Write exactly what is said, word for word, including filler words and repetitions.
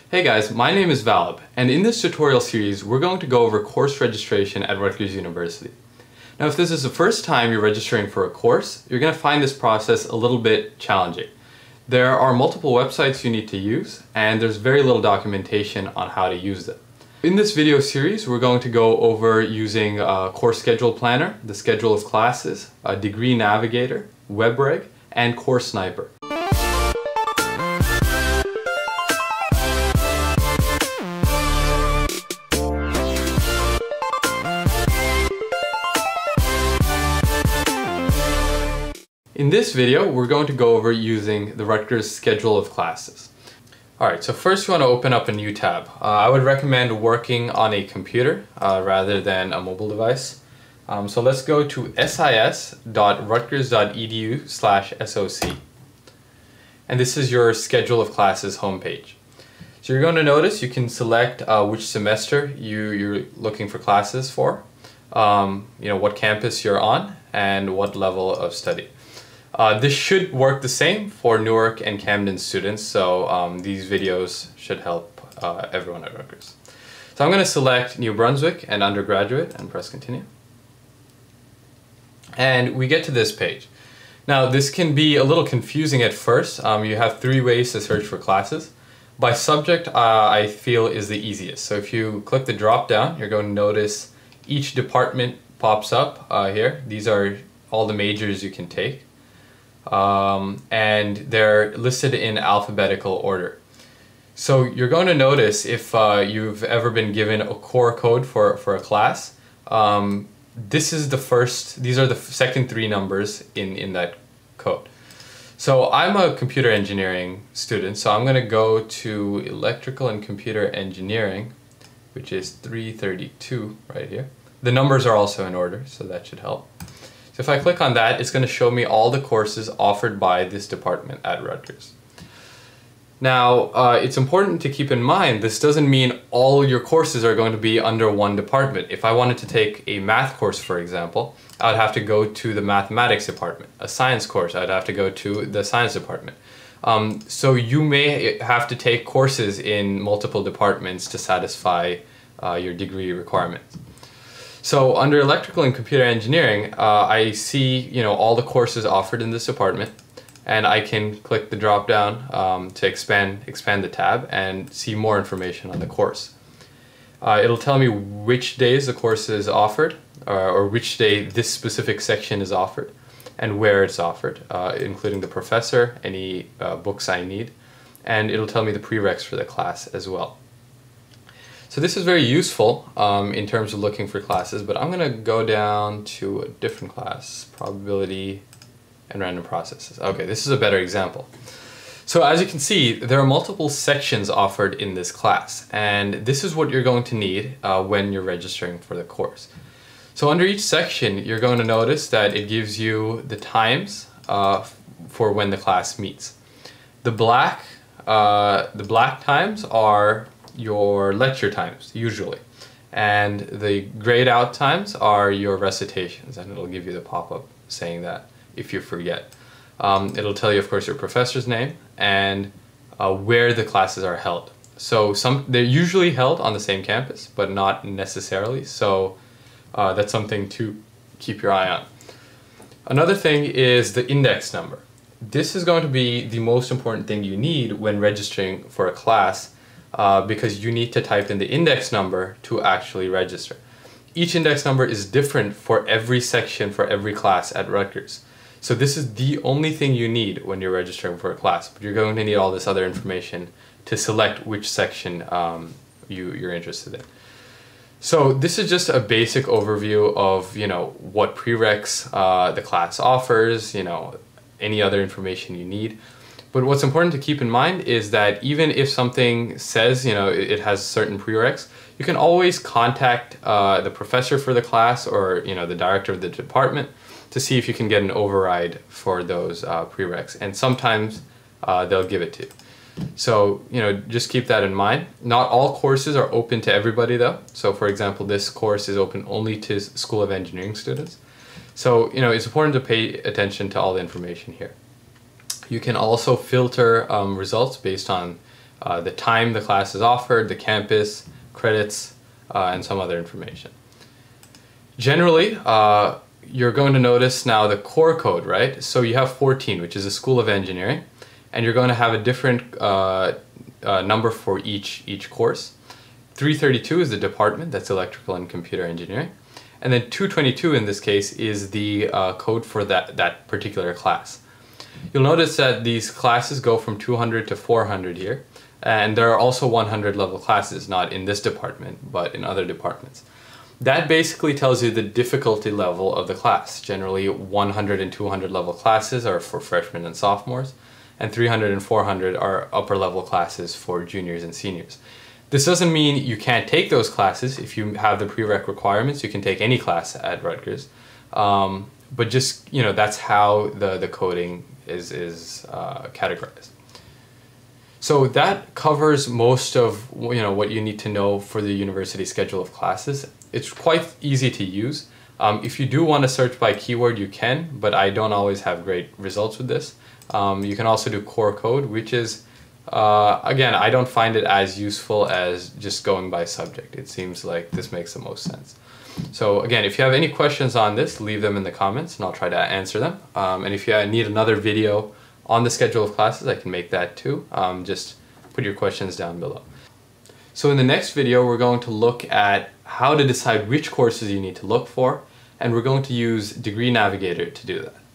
Hey guys, my name is Valab, and in this tutorial series we're going to go over course registration at Rutgers University. Now if this is the first time you're registering for a course, you're going to find this process a little bit challenging. There are multiple websites you need to use, and there's very little documentation on how to use them. In this video series we're going to go over using a course schedule planner, the schedule of classes, a degree navigator, WebReg, and Course Sniper. In this video, we're going to go over using the Rutgers schedule of classes. Alright, so first you want to open up a new tab. Uh, I would recommend working on a computer uh, rather than a mobile device. Um, so let's go to sis dot rutgers dot e d u slash S O C. And this is your schedule of classes homepage. So you're going to notice you can select uh, which semester you, you're looking for classes for, um, you know, what campus you're on, and what level of study. Uh, this should work the same for Newark and Camden students, so um, these videos should help uh, everyone at Rutgers. So I'm going to select New Brunswick and undergraduate and press continue. And we get to this page. Now this can be a little confusing at first. Um, you have three ways to search for classes. By subject, uh, I feel is the easiest. So if you click the drop down, you're going to notice each department pops up uh, here. These are all the majors you can take. Um, and they're listed in alphabetical order. So you're going to notice if uh, you've ever been given a core code for, for a class, um, this is the first, these are the second three numbers in, in that code. So I'm a computer engineering student, so I'm going to go to electrical and computer engineering, which is three thirty-two right here. The numbers are also in order, so that should help. So if I click on that, it's going to show me all the courses offered by this department at Rutgers. Now, uh, it's important to keep in mind, this doesn't mean all your courses are going to be under one department. If I wanted to take a math course, for example, I'd have to go to the mathematics department. A science course, I'd have to go to the science department. Um, so you may have to take courses in multiple departments to satisfy uh, your degree requirements. So under electrical and computer engineering, uh, I see you know all the courses offered in this department, and I can click the drop down um, to expand expand the tab and see more information on the course. Uh, it'll tell me which days the course is offered, or, or which day this specific section is offered, and where it's offered, uh, including the professor, any uh, books I need, and it'll tell me the prereqs for the class as well. So this is very useful um, in terms of looking for classes, but I'm going to go down to a different class, probability and random processes. Okay, this is a better example. So as you can see, there are multiple sections offered in this class, and this is what you're going to need uh, when you're registering for the course. So under each section, you're going to notice that it gives you the times uh, for when the class meets. The black, uh, the black times are your lecture times, usually, and the grayed out times are your recitations, and it'll give you the pop-up saying that if you forget. Um, it'll tell you, of course, your professor's name and uh, where the classes are held. So some they're usually held on the same campus, but not necessarily, so uh, that's something to keep your eye on. Another thing is the index number. This is going to be the most important thing you need when registering for a class, Uh, because you need to type in the index number to actually register. Each index number is different for every section for every class at Rutgers. So this is the only thing you need when you're registering for a class, but you're going to need all this other information to select which section um, you, you're interested in. So this is just a basic overview of you know what prereqs uh, the class offers, you know any other information you need. But what's important to keep in mind is that even if something says, you know, it has certain prereqs, you can always contact uh, the professor for the class or, you know, the director of the department to see if you can get an override for those uh, prereqs. And sometimes uh, they'll give it to you. So, you know, just keep that in mind. Not all courses are open to everybody though. So for example, this course is open only to School of Engineering students. So, you know, it's important to pay attention to all the information here. You can also filter um, results based on uh, the time the class is offered, the campus, credits, uh, and some other information. Generally, uh, you're going to notice now the core code, right? So you have fourteen, which is a School of Engineering, and you're going to have a different uh, uh, number for each, each course. three thirty-two is the department, that's Electrical and Computer Engineering. And then two twenty-two in this case is the uh, code for that, that particular class. You'll notice that these classes go from two hundred to four hundred here. And there are also one hundred level classes, not in this department, but in other departments. That basically tells you the difficulty level of the class. Generally, one hundred and two hundred level classes are for freshmen and sophomores, and three hundred and four hundred are upper level classes for juniors and seniors. This doesn't mean you can't take those classes. If you have the prereq requirements, you can take any class at Rutgers. Um, but just, you know, that's how the, the coding is, is uh, categorized. So that covers most of, you know, what you need to know for the university schedule of classes. It's quite easy to use. Um, if you do want to search by keyword, you can, but I don't always have great results with this. Um, you can also do core code, which is, uh, again, I don't find it as useful as just going by subject. It seems like this makes the most sense. So again, if you have any questions on this, leave them in the comments and I'll try to answer them. Um, and if you need another video on the schedule of classes, I can make that too. Um, just put your questions down below. So in the next video, we're going to look at how to decide which courses you need to look for, and we're going to use Degree Navigator to do that.